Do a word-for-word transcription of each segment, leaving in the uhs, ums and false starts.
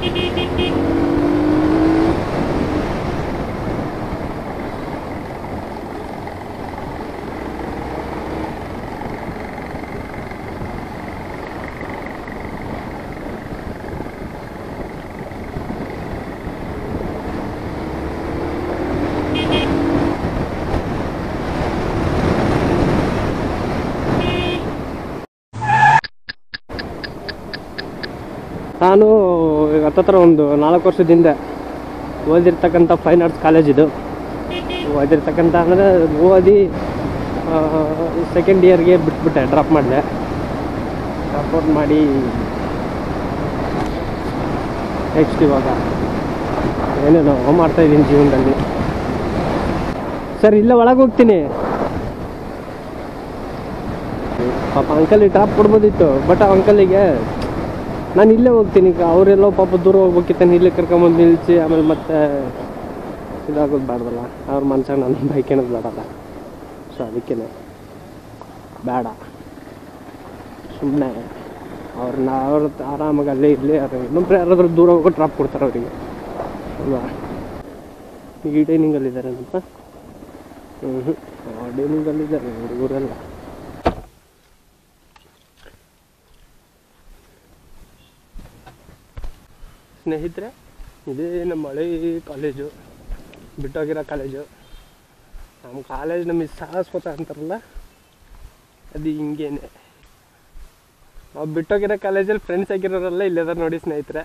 ನಾನು ಹತ್ತತ್ರ ಒಂದು ನಾಲ್ಕು ವರ್ಷದಿಂದ ಓದಿರ್ತಕ್ಕಂಥ ಫೈನ್ ಆರ್ಟ್ಸ್ ಕಾಲೇಜ್ ಇದು. ಓದಿರ್ತಕ್ಕಂಥ ಅಂದರೆ ಓದಿ ಸೆಕೆಂಡ್ ಇಯರ್ಗೆ ಬಿಟ್ಬಿಟ್ಟೆ, ಡ್ರಾಪ್ ಮಾಡಿದೆ. ಡ್ರಾಪ್ ಮಾಡಿ ನೆಕ್ಸ್ಟ್ ಇವಾಗ ಏನೇನೋ ಮಾಡ್ತಾಯಿದ್ದೀನಿ ಜೀವನದಲ್ಲಿ. ಸರ್ ಇಲ್ಲೇ ಒಳಗೆ ಹೋಗ್ತೀನಿ. ಪಾಪ ಅಂಕಲಿಗೆ ಡ್ರಾಪ್ ಕೊಡ್ಬೋದಿತ್ತು, ಬಟ್ ಆ ಅಂಕಲಿಗೆ ನಾನು ಇಲ್ಲೇ ಹೋಗ್ತೀನಿ. ಈಗ ಅವರೆಲ್ಲೋ ಪಾಪ ದೂರ ಹೋಗ್ಬೇಕಿತ್ತಾನೆ, ಇಲ್ಲೇ ಕರ್ಕೊಂಬಂದು ನಿಲ್ಲಿಸಿ ಆಮೇಲೆ ಮತ್ತೆ ಇದಾಗೋದು ಬೇಡದಲ್ಲ, ಅವ್ರ ಮನ್ಸಾಗ ನನ್ನ ಬೈಕ್ ಏನದು ಬೇಡಲ್ಲ. ಸೊ ಅದಕ್ಕೇ ಬೇಡ, ಸುಮ್ಮನೆ ಅವ್ರನ್ನ ಅವ್ರ ಆರಾಮಾಗಿ ಅಲ್ಲೇ ಇರಲಿ. ಅದು ಇನ್ನೊಬ್ರು ಯಾರಾದ್ರೂ ದೂರ ಹೋಗೋ ಡ್ರಾಪ್ ಕೊಡ್ತಾರೆ ಅವರಿಗೆ ಅಲ್ವಾ. ಈಗ ಈ ಡೈನಿಂಗಲ್ಲಿದ್ದಾರೆ ಅಂತ. ಹ್ಞೂ ಹ್ಞೂ ಆ ಡೈನಿಂಗಲ್ಲಿದ್ದಾರೆ ಹುಡುಗರೆಲ್ಲ. ಸ್ನೇಹಿತರೆ, ಇದೇ ನಮ್ಮ ಹಳೆ ಕಾಲೇಜು, ಬಿಟ್ಟೋಗಿರೋ ಕಾಲೇಜು. ನಮ್ಮ ಕಾಲೇಜ್ನ ಮಿಸ್ ಶಾಶ್ವತ ಅಂತಾರಲ್ಲ, ಅದು ಹಿಂಗೇನೆ. ನಾವು ಬಿಟ್ಟೋಗಿರೋ ಕಾಲೇಜಲ್ಲಿ ಫ್ರೆಂಡ್ಸ್ ಆಗಿರೋರೆಲ್ಲ ಇಲ್ಲದ ನೋಡಿ ಸ್ನೇಹಿತರೆ.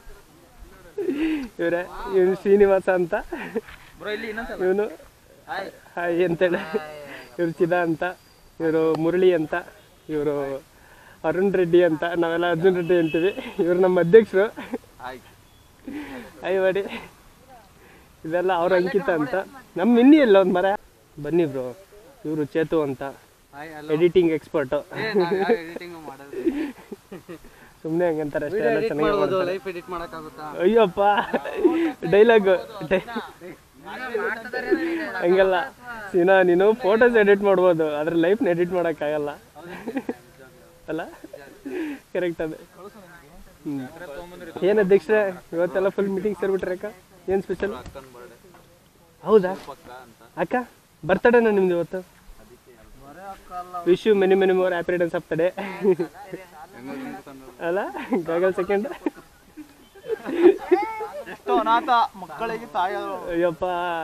ಇವರೇ, ಇವನು ಶ್ರೀನಿವಾಸ ಅಂತ, ಇವನು ಹಾಯ್ ಅಂತೇಳಿ, ಇವ್ರು ಚಿದಾ ಅಂತ, ಇವರು ಮುರಳಿ ಅಂತ, ಇವರು ಅರುಣ್ ರೆಡ್ಡಿ ಅಂತ, ನಾವೆಲ್ಲ ಅರ್ಜುನ್ ರೆಡ್ಡಿ ಅಂತೀವಿ. ಇವರು ನಮ್ಮ ಅಧ್ಯಕ್ಷರು. ಅಯ್ಯ ಮಾಡಿ ಇದೆಲ್ಲ ಅವ್ರ ಅಂಕಿತ ಅಂತ. ನಮ್ಮ ಇನ್ನಿ ಎಲ್ಲ ಒಂದು ಮರ. ಬನ್ನಿ ಬ್ರೋ, ಇವರು ಚೇತು ಅಂತ, ಎಡಿಟಿಂಗ್ ಎಕ್ಸ್ಪರ್ಟು. ಸುಮ್ಮನೆ ಹಂಗಂತಾರೆ ಅಷ್ಟೇ, ಎಲ್ಲ ಚೆನ್ನಾಗಿ. ಅಯ್ಯಪ್ಪ ಡೈಲಾಗು ಹಂಗಲ್ಲ ಸೀನಾ, ನೀನು ಫೋಟೋಸ್ ಎಡಿಟ್ ಮಾಡ್ಬೋದು, ಅದ್ರ ಲೈಫ್ನ ಎಡಿಟ್ ಮಾಡೋಕ್ಕಾಗಲ್ಲ ಅಲ್ಲ. ಕರೆಕ್ಟ್ ಅದು. ಹ್ಞೂ ಏನು ಅಧ್ಯಕ್ಷರೇ, ಇವತ್ತೆಲ್ಲ ಫುಲ್ ಮೀಟಿಂಗ್ ಸೇರ್ಬಿಟ್ರೆ ಅಕ್ಕ? ಏನು ಸ್ಪೆಷಲ್? ಹೌದಾ ಅಕ್ಕ, ಬರ್ತಡೇನಾ ನಿಮ್ದು ಇವತ್ತು? Wish you many many more happy returns of the day ಅಲ್ಲ. ಗಾಗಲ್ ಸೆಕೆಂಡ್. ಅಯ್ಯಪ್ಪ,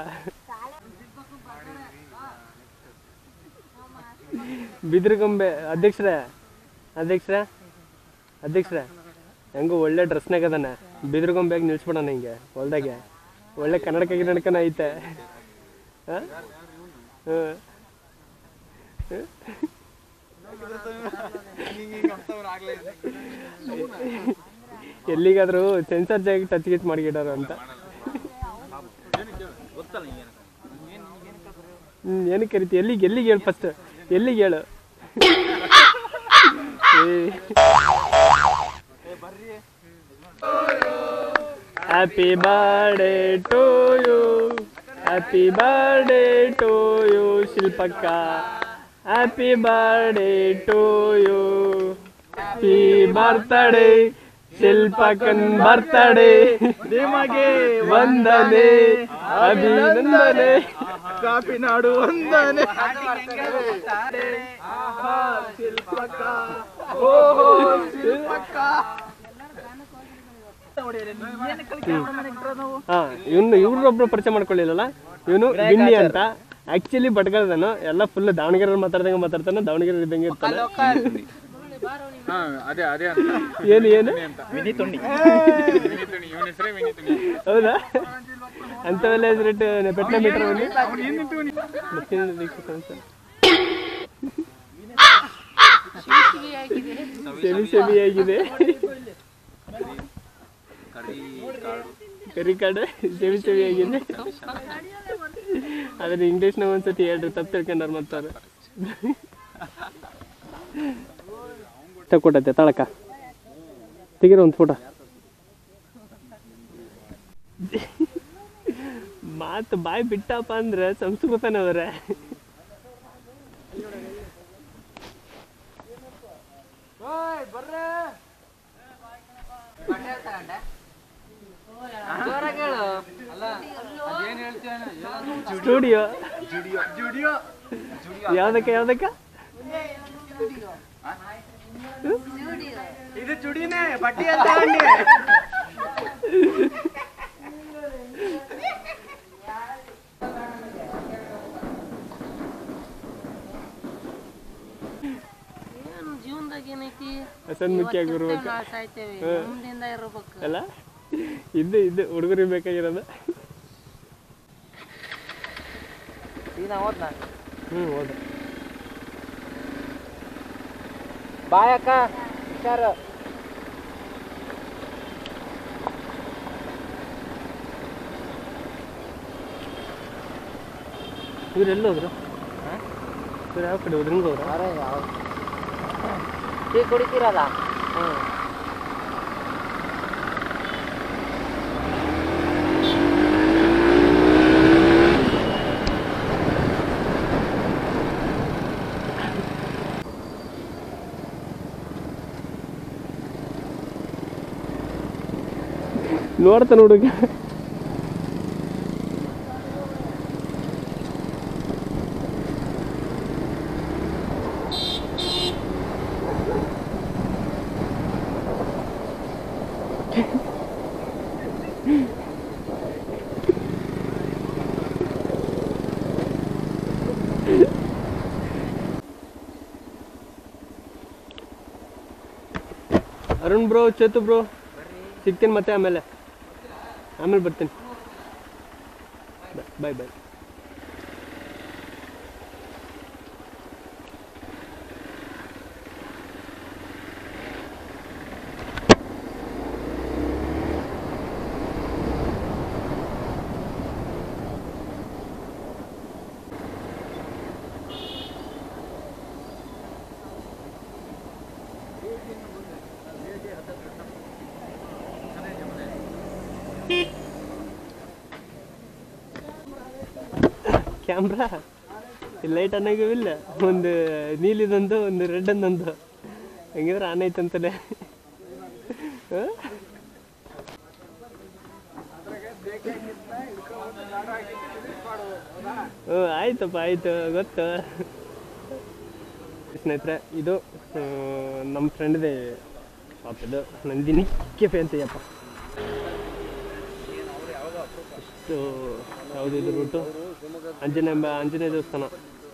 ಬಿದ್ರಗೊಂಬೆ. ಅಧ್ಯಕ್ಷರೇ ಅಧ್ಯಕ್ಷರೇ ಅಧ್ಯಕ್ಷರೇ ಹೆಂಗೋ ಒಳ್ಳೆ ಡ್ರೆಸ್ನಾಗ ಅದಾನೆ, ಬಿದ್ರಗೊಂಬೆಯಾಗಿ ನಿಲ್ಸ್ಬಿಡೋಣ ಹಿಂಗೆ ಹೊಲ್ದಾಗೆ. ಒಳ್ಳೆ ಕನ್ನಡಕ ಗಿನ್ನಡಕನ ಐತೆ. ಹಾಂ ಎಲ್ಲಿಗಾದ್ರೂ ಸೆನ್ಸರ್ ಜಾಗ ಟಚ್ ಗಿಚ್ ಮಾಡಿಗಿಡೋರು ಅಂತ. ಹ್ಞೂ ಏನಕ್ಕೆ ಕರಿತಿ? ಎಲ್ಲಿಗೆ ಎಲ್ಲಿಗೆ ಹೇಳು ಫಸ್ಟ್, ಎಲ್ಲಿಗೆ ಹೇಳು? Happy birthday to you, happy birthday to you ಶಿಲ್ಪಕ್ಕ, happy birthday to you. Happy birthday ಶಿಲ್ಪಕ್ಕನ್ ಬರ್ತಡೇ, ನಿಮಗೆ ವಂದನೆ ಅಭಿನಂದನೆ, ಕಾಪಿನಾಡು ವಂದನೆ. ಶಿಲ್ಪಕ್ಕ ಓಹೋ ಶಿಲ್ಪಕ್ಕ. ಹಾ, ಇವನು ಇವ್ರೊಬ್ರು ಪರಿಚಯ ಮಾಡ್ಕೊಳ್ಳಿಲ್ಲಲ್ಲ, ಇವನು ವಿನ್ನಿ ಅಂತ. ಆಕ್ಚುಲಿ ಬಟ್ಗಳದನು, ಎಲ್ಲ ಫುಲ್ ದಾವಣಗೆರೆ ಮಾತಾಡ್ದಂಗೆ ಮಾತಾಡ್ತಾನೆ, ದಾವಣಗೆರೆ ಇದ್ದಂಗೆ ಇರ್ತಾನೆ. ಏನು ಏನು ಹೌದಾ? ಅಂತವೆಲ್ಲ ಹೆಸರಿಟ್ಟು ಪೆಟ್ನ ಮೀಟರ್ ಬನ್ನಿ. ಸೆಮಿ ಸೆಮಿ ಆಗಿದೆ ಕರಿ ಕಾರ್ಡ್, ಸೆಮಿ ಸೆಮಿ ಆಗಿದೆ. ಆದ್ರೆ ಇಂಗ್ಲೀಷ್ನಾಗ ಒಂದ್ಸತಿ ಹೇಳ್ರಿ, ತಪ್ಪು ತಿಳ್ಕೊಂಡಾರ ಮಾಡ್ತಾರೆ. ತಗೊಟ್ಟೈತೆ ತಾಳಕ್ಕ, ತೆಗೀರ ಒಂದು ಫೋಟೋ. ಮಾತು ಬಾಯಿ ಬಿಟ್ಟಪ್ಪ ಅಂದ್ರೆ ಸಂಸ್ಕೃತನ ಅವರೇ. ಸ್ಟುಡಿಯೋ ಯಾವ್ದಕ್ಕ ಯಾವ್ದಕ್ಕ ಇದು ಚುಡಿನೇ ಬಟ್ಟಿ ಅಂತ ಜೀವನದಾಗ ಏನೈತಿ ಸಣ್ಣ ಮುಖ್ಯ ಆಗಿರ್ಬೇಕು ಅಲ್ಲ ಇದು ಇದು ಹುಡುಗರಿಗೆ ಬೇಕಾಗಿರೋದು ಹ್ಮ್ ಹೌದು ಬಾಯಕ್ಕ ಹುಷಾರು ಇವ್ರು ಎಲ್ಲಿ ಹೋದ್ರು ಇವ್ರು ಯಾವ ಕಡೆ ಹೋದ್ರು ಹಿಂಗೆ ಹೋದ್ರು ಟೀ ಕುಡಿತೀರಲ್ಲ ಹಾಂ ನೋಡ್ತಾನೆ ಹುಡುಗ ಅರುಣ್ ಬ್ರೋ ಚೇತು ಬ್ರೋ ಸಿಗ್ತೀನಿ ಮತ್ತೆ ಆಮೇಲೆ ಆಮೇಲೆ ಬರ್ತೀನಿ ಬಾಯ್ ಬಾಯ್ ಕ್ಯಾಮ್ರಾ ಲೈಟ್ ಅನ್ನೋಗಿಲ್ಲ ಒಂದು ನೀಲಿದೊಂದು ಒಂದು ರೆಡ್ ಅನ್ನೊಂದು ಹಂಗಿದ್ರೆ ಆನ್ ಐತಂತಲೇ ಹ್ಞೂ ಆಯ್ತಪ್ಪ ಆಯ್ತು ಗೊತ್ತು ಸ್ನೇಹಿತರೆ ಇದು ನಮ್ಮ ಫ್ರೆಂಡ್ದೇ ಶಾಪ್ ಇದು ನಂದಿನಿ ಕೆಫೆ ಅಂತಯ್ಯಪ್ಪ ಇಷ್ಟು ಯಾವುದಿದು ರೂಟು ಆಂಜನೇಯ ಆಂಜನೇಯ ದೇವಸ್ಥಾನ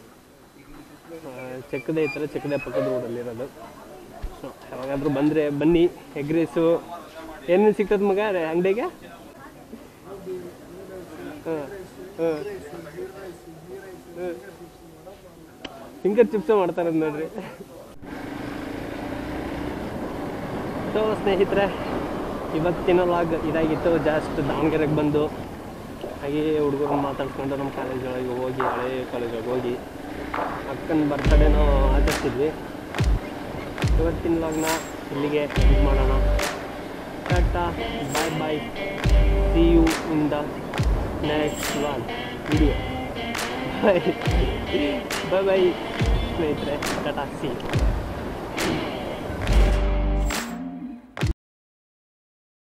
ಚೆಕ್ಕದೆ ಐತಲ್ಲ ಚೆಕ್ಕದೆ ಪಕ್ಕದ ರೋಡಲ್ಲಿರೋದು ಸೊ ಯಾವಾಗಾದ್ರೂ ಬಂದರೆ ಬನ್ನಿ ಎಗ್ ರೈಸು ಏನೇನು ಸಿಗ್ತದೆ ಮಗ ಅಂಗಡಿಗೆ ಹಾಂ ಹಾಂ ಫಿಂಗರ್ ಚಿಪ್ಸು ಮಾಡ್ತಾರೆ ನೋಡ್ರಿ ಸೊ ಸ್ನೇಹಿತರೆ ಇವತ್ತಿನ ಲಾಗ್ ಇದಾಗಿತ್ತು ಜಾಸ್ಟ್ ದಾವಣಗೆರೆಗೆ ಬಂದು ಹಾಗೆ ಹುಡುಗರು ಮಾತಾಡ್ಕೊಂಡು ನಮ್ಮ ಕಾಲೇಜೊಳಗೆ ಹೋಗಿ ಹಳೆ ಕಾಲೇಜೊಳಗೆ ಹೋಗಿ ಅಕ್ಕನ ಬರ್ತಡೇನೋ ಆಚರಿಸಿದ್ವಿ. ಇವತ್ತಿನ ಲಾಗ್ನ ಇಲ್ಲಿಗೆ ಇದು ಮಾಡೋಣ. Tata bye bye, see you in the next one video. Bye bye bye ಸ್ನೇಹಿತರೆ, ಟಾಟಾ ಸಿ ಯು.